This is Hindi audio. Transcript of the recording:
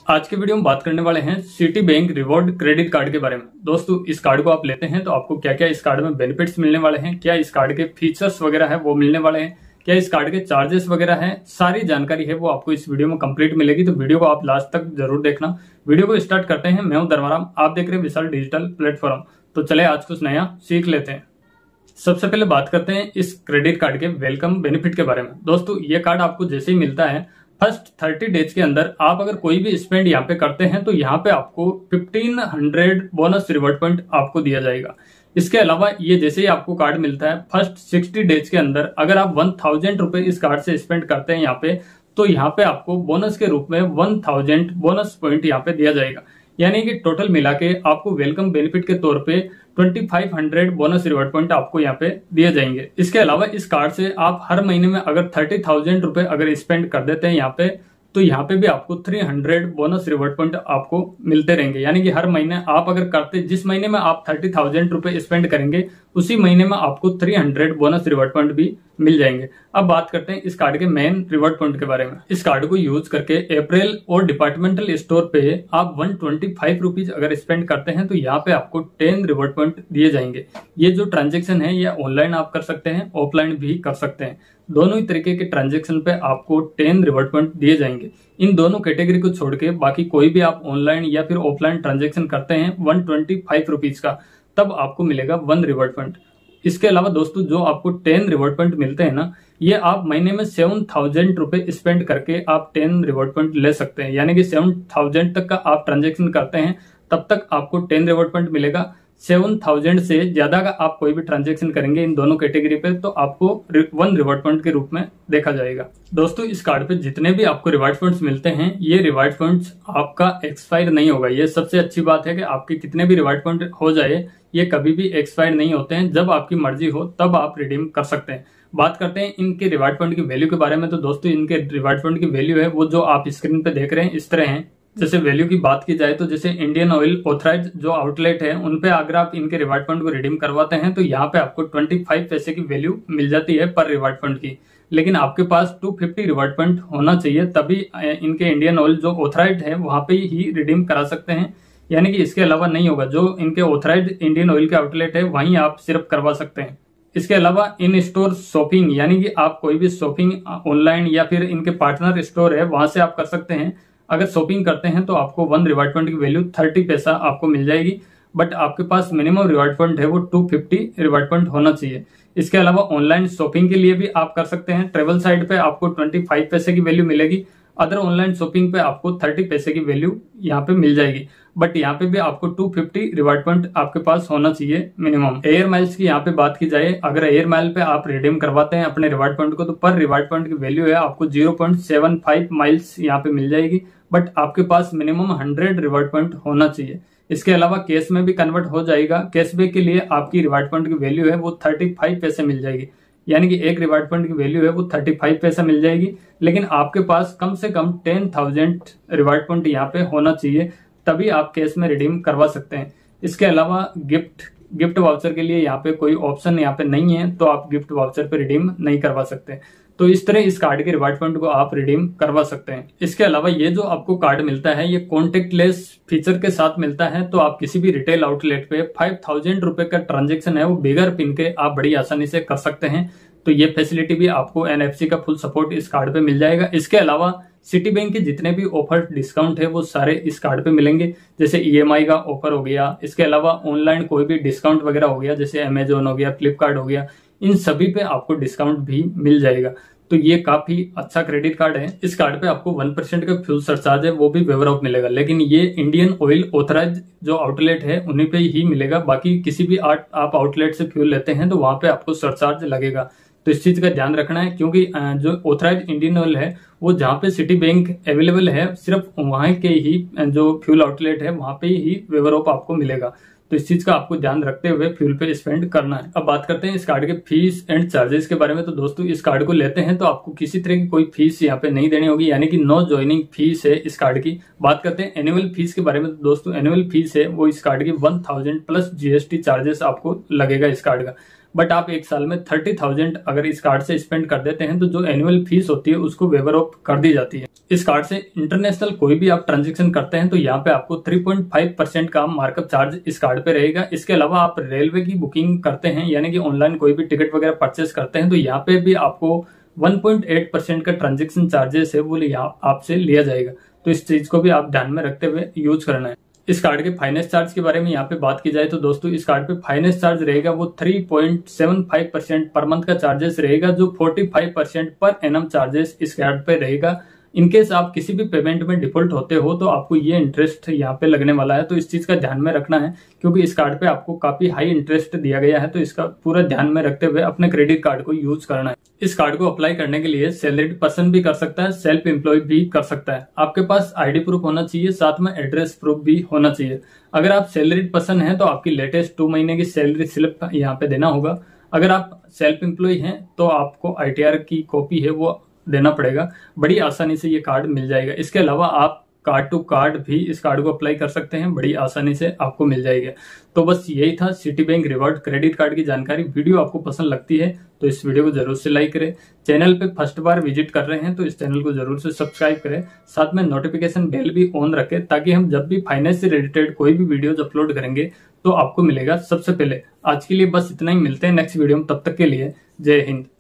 आज के वीडियो में बात करने वाले हैं Citi bank reward credit card के बारे में। दोस्तों, इस कार्ड को आप लेते हैं तो आपको क्या क्या इस कार्ड में बेनिफिट्स मिलने वाले हैं, क्या इस कार्ड के फीचर्स वगैरह है वो मिलने वाले हैं, क्या इस कार्ड के चार्जेस वगैरह हैं, सारी जानकारी है वो आपको इस वीडियो में कंप्लीट मिलेगी। तो वीडियो को आप लास्ट तक जरूर देखना। वीडियो को स्टार्ट करते हैं। मैं हूं धर्माराम, आप देख रहे हैं विशाल डिजिटल प्लेटफॉर्म। तो चले आज कुछ नया सीख लेते हैं। सबसे पहले बात करते हैं इस क्रेडिट कार्ड के वेलकम बेनिफिट के बारे में। दोस्तों, ये कार्ड आपको जैसे ही मिलता है फर्स्ट 30 डेज के अंदर आप अगर कोई भी स्पेंड यहाँ पे करते हैं तो यहाँ पे आपको 1500 बोनस रिवॉर्ड पॉइंट आपको दिया जाएगा। इसके अलावा ये जैसे ही आपको कार्ड मिलता है फर्स्ट 60 डेज के अंदर अगर आप 1000 रुपए इस कार्ड से स्पेंड करते हैं यहाँ पे, तो यहाँ पे आपको बोनस के रूप में 1000 बोनस पॉइंट यहाँ पे दिया जाएगा। यानी कि टोटल मिला के आपको वेलकम बेनिफिट के तौर पे 2500 बोनस रिवॉर्ड पॉइंट आपको यहाँ पे दिए जाएंगे। इसके अलावा इस कार्ड से आप हर महीने में अगर 30,000 रुपए अगर स्पेंड कर देते हैं यहाँ पे, तो यहाँ पे भी आपको 300 बोनस रिवॉर्ड पॉइंट आपको मिलते रहेंगे। यानी कि हर महीने आप अगर करते, जिस महीने में आप 30,000 रुपए स्पेंड करेंगे उसी महीने में आपको 300 बोनस रिवॉर्ड पॉइंट भी मिल जाएंगे। अब बात करते हैं इस कार्ड के मेन रिवॉर्ड पॉइंट के बारे में। इस कार्ड को यूज करके अप्रैल और डिपार्टमेंटल स्टोर पे आप 125 रुपीज अगर स्पेंड करते हैं तो यहाँ पे आपको 10 रिवॉर्ड पॉइंट दिए जाएंगे। ये जो ट्रांजेक्शन है ये ऑनलाइन आप कर सकते हैं, ऑफलाइन भी कर सकते हैं। दोनों ही तरीके के ट्रांजेक्शन पे आपको 10 रिवॉर्ड पॉइंट दिए जाएंगे। इन दोनों कैटेगरी को छोड़ के बाकी कोई भी आप ऑनलाइन या फिर ऑफलाइन ट्रांजेक्शन करते हैं 125 रुपीज का, तब आपको मिलेगा 1 रिवॉर्ड पॉइंट। इसके अलावा दोस्तों, जो आपको 10 रिवॉर्ड पॉइंट मिलते हैं ना, ये आप महीने में 7000 रुपए स्पेंड करके आप 10 रिवॉर्ड पॉइंट ले सकते हैं। यानी कि 7000 तक का आप ट्रांजेक्शन करते हैं तब तक आपको 10 रिवॉर्ड पॉइंट मिलेगा। 7000 से ज्यादा का आप कोई भी ट्रांजेक्शन करेंगे इन दोनों कैटेगरी पे तो आपको 1 रिवॉर्ड पॉइंट के रूप में देखा जाएगा। दोस्तों, इस कार्ड पे जितने भी आपको रिवॉर्ड पॉइंट्स मिलते हैं ये रिवॉर्ड पॉइंट्स आपका एक्सपायर नहीं होगा। ये सबसे अच्छी बात है कि आपके कितने भी रिवॉर्ड पॉइंट हो जाए ये कभी भी एक्सपायर नहीं होते हैं। जब आपकी मर्जी हो तब आप रिडीम कर सकते हैं। बात करते हैं इनके रिवॉर्ड पॉइंट की वैल्यू के बारे में। तो दोस्तों, इनके रिवॉर्ड पॉइंट की वैल्यू है वो जो आप स्क्रीन पे देख रहे हैं इस तरह है। जैसे वैल्यू की बात की जाए तो जैसे इंडियन ऑयल ऑथराइज जो आउटलेट है उन पे अगर आप इनके रिवॉर्ड पॉइंट को रिडीम करवाते हैं तो यहाँ पे आपको 25 पैसे की वैल्यू मिल जाती है पर रिवॉर्ड पॉइंट की। लेकिन आपके पास 250 रिवॉर्ड पॉइंट होना चाहिए तभी इनके इंडियन ऑयल जो ऑथराइज है वहां पे ही रिडीम करा सकते हैं। यानी कि इसके अलावा नहीं होगा। जो इनके ऑथराइज इंडियन ऑयल के आउटलेट है वहीं आप सिर्फ करवा सकते हैं। इसके अलावा इन स्टोर शॉपिंग, यानी कि आप कोई भी शॉपिंग ऑनलाइन या फिर इनके पार्टनर स्टोर है वहां से आप कर सकते हैं। अगर शॉपिंग करते हैं तो आपको 1 रिवॉर्ड पॉइंट की वैल्यू 30 पैसा आपको मिल जाएगी। बट आपके पास मिनिमम रिवॉर्ड पॉइंट है वो 250 रिवॉर्ड पॉइंट होना चाहिए। इसके अलावा ऑनलाइन शॉपिंग के लिए भी आप कर सकते हैं। ट्रेवल साइट पे आपको 25 पैसे की वैल्यू मिलेगी। अदर ऑनलाइन शॉपिंग पे आपको 30 पैसे की वैल्यू यहाँ पे मिल जाएगी। बट यहाँ पे भी आपको 250 रिवॉर्ड पॉइंट आपके पास होना चाहिए मिनिमम। एयर माइल्स की यहाँ पे बात की जाए, अगर एयर माइल पे आप रिडीम करवाते हैं अपने रिवॉर्ड पॉइंट को तो पर रिवॉर्ड पॉइंट की वैल्यू है आपको 0.75 माइल्स यहाँ पे मिल जाएगी। बट आपके पास मिनिमम 100 रिवॉर्ड पॉइंट होना चाहिए। इसके अलावा कैश में भी कन्वर्ट हो जाएगा। कैशबैक के लिए आपकी रिवॉर्ड पॉइंट की वैल्यू है वो 35 पैसे मिल जाएगी। यानी कि एक रिवॉर्ड पॉइंट की वैल्यू है वो 35 पैसा मिल जाएगी। लेकिन आपके पास कम से कम 10,000 रिवॉर्ड पॉइंट यहाँ पे होना चाहिए तभी आप कैश में रिडीम करवा सकते हैं। इसके अलावा गिफ्ट वाउचर के लिए यहाँ पे कोई ऑप्शन यहाँ पे नहीं है तो आप गिफ्ट वाउचर पे रिडीम नहीं करवा सकते। तो इस तरह इस कार्ड के रिवॉर्ड पॉइंट को आप रिडीम करवा सकते हैं। इसके अलावा ये जो आपको कार्ड मिलता है ये कॉन्टेक्टलेस फीचर के साथ मिलता है। तो आप किसी भी रिटेल आउटलेट पे 5000 रुपए का ट्रांजेक्शन है वो बिगर पिन के आप बड़ी आसानी से कर सकते हैं। तो ये फैसिलिटी भी आपको NFC का फुल सपोर्ट इस कार्ड पे मिल जाएगा। इसके अलावा सिटी बैंक के जितने भी ऑफर डिस्काउंट है वो सारे इस कार्ड पे मिलेंगे। जैसे EMI का ऑफर हो गया, इसके अलावा ऑनलाइन कोई भी डिस्काउंट वगैरह हो गया जैसे अमेजोन हो गया, फ्लिपकार्ट हो गया, इन सभी पे आपको डिस्काउंट भी मिल जाएगा। तो ये काफी अच्छा क्रेडिट कार्ड है। इस कार्ड पे आपको 1% का फ्यूल सरचार्ज है वो भी वेवर ऑफ मिलेगा। लेकिन ये इंडियन ऑयल ऑथराइज जो आउटलेट है उन्हीं पे ही मिलेगा। बाकी किसी भी आप आउटलेट से फ्यूल लेते हैं तो वहां पे आपको सरचार्ज लगेगा। तो इस चीज का ध्यान रखना है क्योंकि जो ऑथराइज इंडियन ऑयल है वो जहाँ पे सिटी बैंक अवेलेबल है सिर्फ वहां के ही जो फ्यूल आउटलेट है वहां पे ही वेवर ऑफ आपको मिलेगा। तो इस चीज का आपको ध्यान रखते हुए फ्यूल पे स्पेंड करना है। अब बात करते हैं इस कार्ड के फीस एंड चार्जेस के बारे में। तो दोस्तों, इस कार्ड को लेते हैं तो आपको किसी तरह की कोई फीस यहाँ पे नहीं देनी होगी। यानी कि नो ज्वाइनिंग फीस है इस कार्ड की। बात करते हैं एनुअल फीस के बारे में। तो दोस्तों, एनुअल फीस है वो इस कार्ड की 1000 प्लस GST चार्जेस आपको लगेगा इस कार्ड का। बट आप एक साल में 30,000 अगर इस कार्ड से स्पेंड कर देते हैं तो जो एनुअल फीस होती है उसको वेवर ऑफ कर दी जाती है। इस कार्ड से इंटरनेशनल कोई भी आप ट्रांजेक्शन करते हैं तो यहाँ पे आपको 3.5% का मार्कअप चार्ज इस कार्ड पे रहेगा। इसके अलावा आप रेलवे की बुकिंग करते हैं यानी कि ऑनलाइन कोई भी टिकट वगैरह परचेस करते हैं तो यहाँ पे भी आपको 1.8% का ट्रांजेक्शन चार्जेस है वो आपसे लिया जाएगा। तो इस चीज को भी आप ध्यान में रखते हुए यूज करना है। इस कार्ड के फाइनेंस चार्ज के बारे में यहाँ पे बात की जाए तो दोस्तों इस कार्ड पे फाइनेंस चार्ज रहेगा वो 3.75% पर मंथ का चार्जेस रहेगा, जो 45% पर एनम चार्जेस इस कार्ड पे रहेगा। इनकेस आप किसी भी पेमेंट में डिफॉल्ट होते हो तो आपको ये इंटरेस्ट यहाँ पे लगने वाला है, तो इस चीज का ध्यान में रखना है क्योंकि इस कार्ड पे आपको काफी हाई इंटरेस्ट दिया गया है। तो इसका पूरा ध्यान में रखते हुए अपने क्रेडिट कार्ड को यूज करना है। इस कार्ड को अप्लाई करने के लिए सैलरीड पर्सन भी कर सकता है, सेल्फ एम्प्लॉय भी कर सकता है। आपके पास आईडी प्रूफ होना चाहिए, साथ में एड्रेस प्रूफ भी होना चाहिए। अगर आप सैलरीड पर्सन हैं तो आपकी लेटेस्ट 2 महीने की सैलरी स्लिप यहाँ पे देना होगा। अगर आप सेल्फ एम्प्लॉय हैं तो आपको ITR की कॉपी है वो देना पड़ेगा। बड़ी आसानी से ये कार्ड मिल जाएगा। इसके अलावा आप कार्ड टू कार्ड भी इस कार्ड को अप्लाई कर सकते हैं, बड़ी आसानी से आपको मिल जाएगा। तो बस यही था Citi bank reward credit card की जानकारी। वीडियो आपको पसंद लगती है तो इस वीडियो को जरूर से लाइक करें। चैनल पे फर्स्ट बार विजिट कर रहे हैं तो इस चैनल को जरूर से सब्सक्राइब करें, साथ में नोटिफिकेशन बेल भी ऑन रखें ताकि हम जब भी फाइनेंस से रिलेटेड कोई भी वीडियोज अपलोड करेंगे तो आपको मिलेगा सबसे पहले। आज के लिए बस इतना ही, मिलते हैं नेक्स्ट वीडियो में, तब तक के लिए जय हिंद।